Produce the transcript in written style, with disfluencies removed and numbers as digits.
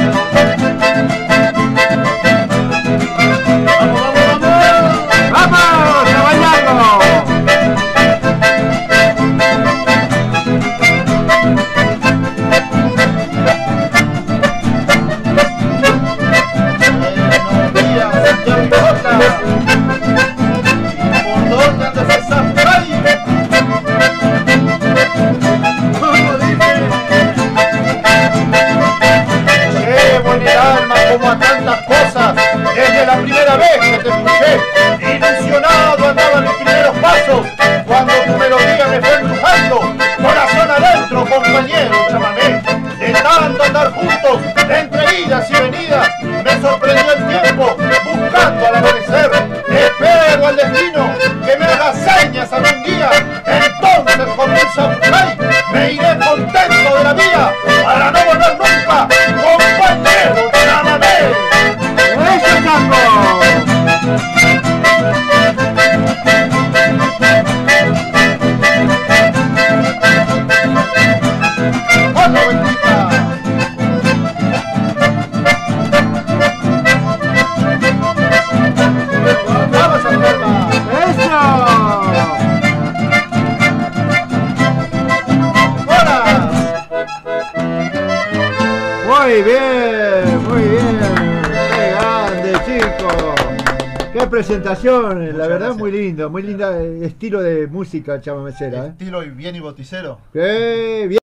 Como a tantas cosas, desde la primera vez que te escuché, ilusionado andaba en mis primeros pasos, cuando tu melodía me fue empujando, corazón adentro, compañero, chamamé, de tanto andar juntos, entre idas y venidas, me sorprendió el tiempo, buscando al amanecer, espero al destino, que me haga señas algún día, entonces como un samurái, me iré contento de la vida, para no volver nunca, compañero, chamamé. ¡Eso, Chaco! ¡Hola, bendita! ¡Vamos a verla! ¡Eso! ¡Hola! Muy bien, muy bien. ¡Qué grande, chico! ¡Qué presentación! La verdad, gracias. muy lindo, muy linda estilo de música chamamecera. Estilo y bien y boticero. ¡Qué bien!